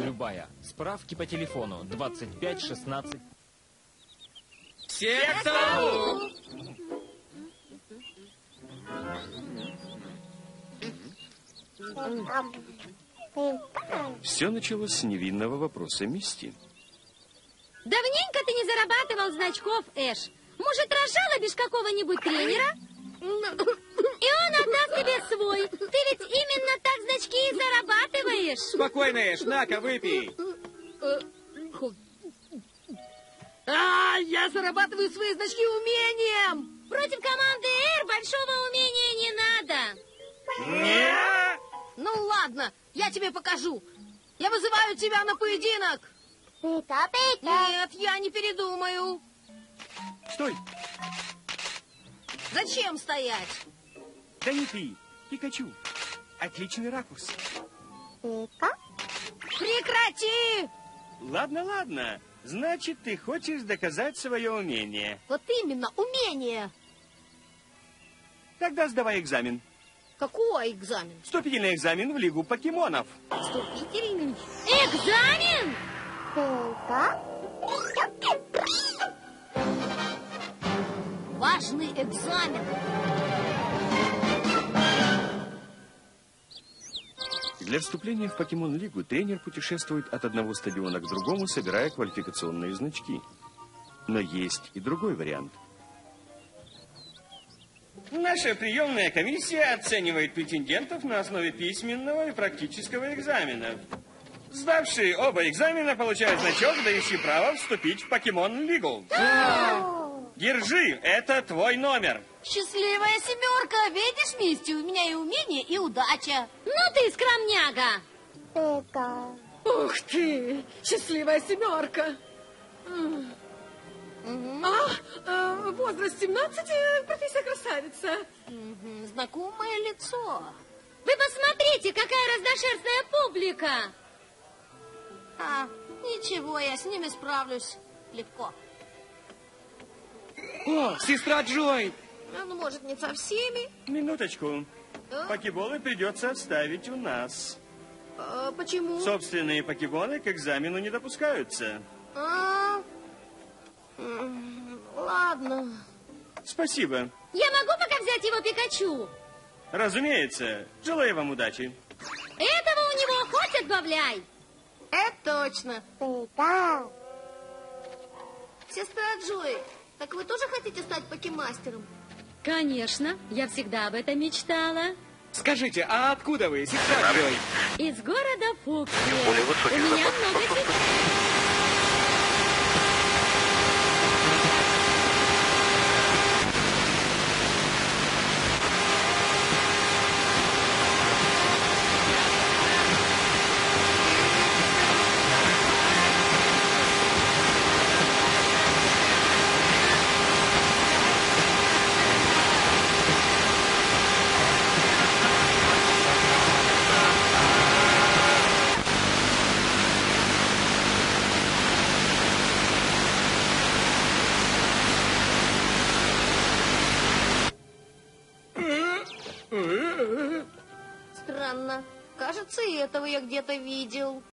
Любая. Справки по телефону 25 16. Все к столу! Все началось с невинного вопроса Мисти. Давненько ты не зарабатывал значков, Эш. Может, разжалобишь какого-нибудь тренера? И он отдаст тебе свой. Ты ведь именно так значки и зарабатываешь. Спокойно, Эш, на-ка, выпей. Я зарабатываю свои значки умением. Против команды Р большого умения не надо. Нет! Ну ладно, я тебе покажу. Я вызываю тебя на поединок. Нет, я не передумаю. Стой! Зачем стоять? Да не ты, Пикачу. Отличный ракурс. Прекрати! Ладно, ладно. Значит, ты хочешь доказать свое умение. Вот именно, умение. Тогда сдавай экзамен. Какой экзамен? Вступительный экзамен в Лигу покемонов. Вступительный? Экзамен? Важный экзамен. Для вступления в покемон-лигу тренер путешествует от одного стадиона к другому, собирая квалификационные значки. Но есть и другой вариант. Наша приемная комиссия оценивает претендентов на основе письменного и практического экзаменов. Сдавшие оба экзамена получают значок, дающий право вступить в покемон-лигу. Держи, это твой номер. Счастливая семерка. Видишь, Мисти, у меня и умение, и удача. Ну ты скромняга. Ух ты, счастливая семерка. Возраст 17, профессия красавица. Знакомое лицо. Вы посмотрите, какая разношерстная публика. Ничего, я с ними справлюсь легко. О, сестра Джой! Ну, может, не со всеми. Минуточку. Покеболы придется оставить у нас. Почему? Собственные покеболы к экзамену не допускаются. Ладно. Спасибо. Я могу пока взять его Пикачу? Разумеется. Желаю вам удачи. Этого у него хоть отбавляй. Это точно. Сестра Джой, так вы тоже хотите стать покемастером? Конечно, я всегда об этом мечтала. Скажите, а откуда вы, сестра Джой? Из города Фукси. У меня много сестер. Странно. Кажется, и этого я где-то видел.